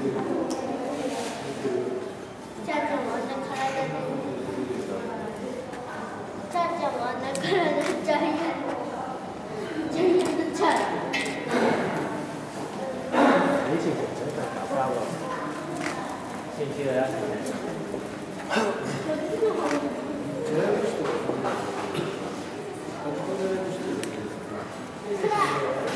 ちゃんちゃんもあんな体で。ちゃんちゃんもあんな体でジャイアントチャラ。 你兴趣真的搞不好，兴趣的要辛い。